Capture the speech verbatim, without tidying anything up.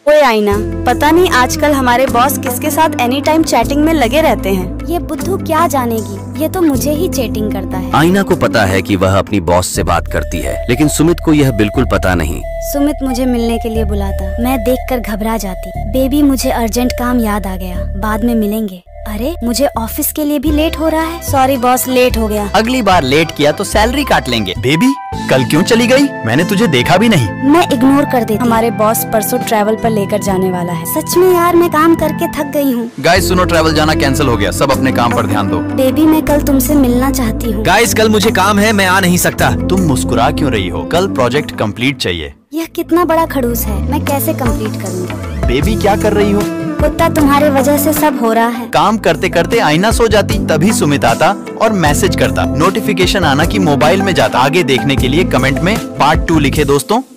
ओए आईना, पता नहीं आजकल हमारे बॉस किसके साथ एनी टाइम चैटिंग में लगे रहते हैं। ये बुद्धू क्या जानेगी, ये तो मुझे ही चैटिंग करता है। आईना को पता है कि वह अपनी बॉस से बात करती है, लेकिन सुमित को यह बिल्कुल पता नहीं। सुमित मुझे मिलने के लिए बुलाता, मैं देखकर घबरा जाती। बेबी मुझे अर्जेंट काम याद आ गया, बाद में मिलेंगे। अरे मुझे ऑफिस के लिए भी लेट हो रहा है। सॉरी बॉस, लेट हो गया। अगली बार लेट किया तो सैलरी काट लेंगे। बेबी कल क्यों चली गई? मैंने तुझे देखा भी नहीं। मैं इग्नोर कर देती। हमारे बॉस परसों ट्रैवल पर लेकर जाने वाला है। सच में यार, मैं काम करके थक गई हूँ। गाइस सुनो, ट्रैवल जाना कैंसिल हो गया, सब अपने काम पर ध्यान दो। बेबी मैं कल तुमसे मिलना चाहती हूँ। गाइस कल मुझे काम है, मैं आ नहीं सकता। तुम मुस्कुरा क्यों रही हो? कल प्रोजेक्ट कंप्लीट चाहिए। यह कितना बड़ा खड़ूस है, मैं कैसे कंप्लीट करूँगी? बेबी क्या कर रही हो? कुत्ता, तुम्हारे वजह से सब हो रहा है। काम करते करते आईना सो जाती, तभी सुमित आता और मैसेज करता। नोटिफिकेशन आना कि मोबाइल में जाता। आगे देखने के लिए कमेंट में पार्ट टू लिखे दोस्तों।